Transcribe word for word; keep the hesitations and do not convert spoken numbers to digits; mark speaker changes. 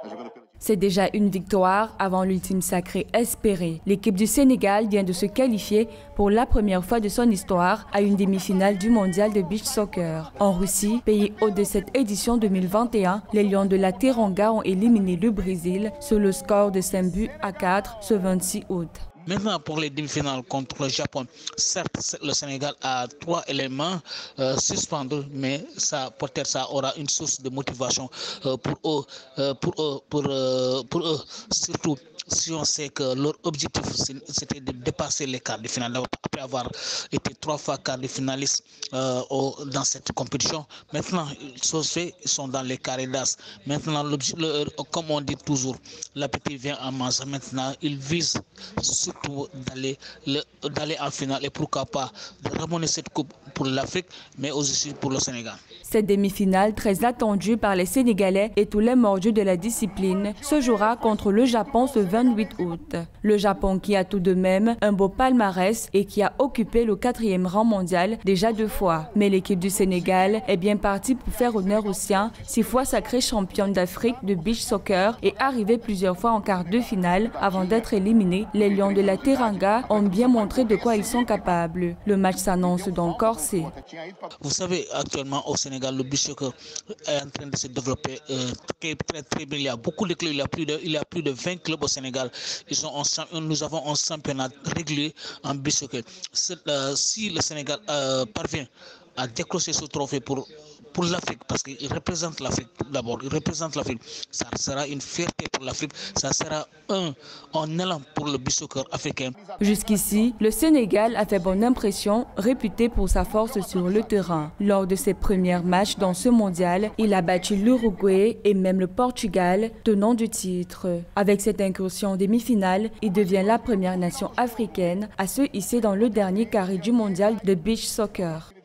Speaker 1: C'est déjà une victoire avant l'ultime sacré espéré. L'équipe du Sénégal vient de se qualifier pour la première fois de son histoire à une demi-finale du mondial de beach soccer. En Russie, pays hôte de cette édition deux mille vingt et un, les Lions de la Teranga ont éliminé le Brésil sur le score de cinq buts à quatre ce vingt-six août.
Speaker 2: Maintenant, pour les demi-finales contre le Japon, certes, le Sénégal a trois éléments euh, suspendus, mais ça, peut-être ça aura une source de motivation euh, pour eux, euh, pour eux, pour, euh, pour eux, surtout si on sait que leur objectif c'était de dépasser les quarts de finale après avoir été trois fois quarts de finaliste euh, au, dans cette compétition. Maintenant, chose fait, ils sont dans les carrés d'as. Maintenant, le, comme on dit toujours, l'appétit vient en masse. Maintenant, ils visent surtout d'aller d'aller en finale et pourquoi pas de ramener cette coupe pour l'Afrique, mais aussi pour le Sénégal.
Speaker 1: Cette demi-finale, très attendue par les Sénégalais et tous les mordus de la discipline, se jouera contre le Japon ce vingt-huit août. Le Japon qui a tout de même un beau palmarès et qui a occupé le quatrième rang mondial déjà deux fois. Mais l'équipe du Sénégal est bien partie pour faire honneur aux siens, six fois sacrée championne d'Afrique de beach soccer et arrivée plusieurs fois en quart de finale avant d'être éliminée. Les Lions de la Teranga ont bien montré de quoi ils sont capables. Le match s'annonce donc corsé.
Speaker 2: Vous savez, actuellement au Sénégal, le beach soccer est en train de se développer euh, très, très, très bien. Il y a beaucoup de clubs, il y a plus de, il y a plus de vingt clubs au Sénégal. Ils sont en, nous avons un championnat régulier en beach soccer. Euh, si le Sénégal euh, parvient à décrocher ce trophée pour, pour l'Afrique, parce qu'il représente l'Afrique d'abord, il représente l'Afrique, ça sera une fierté pour l'Afrique, ça sera un, un élan pour le beach soccer africain.
Speaker 1: Jusqu'ici, le Sénégal a fait bonne impression, réputé pour sa force sur le terrain. Lors de ses premiers matchs dans ce mondial, il a battu l'Uruguay et même le Portugal, tenant du titre. Avec cette incursion en demi-finale, il devient la première nation africaine à se hisser dans le dernier carré du mondial de beach soccer.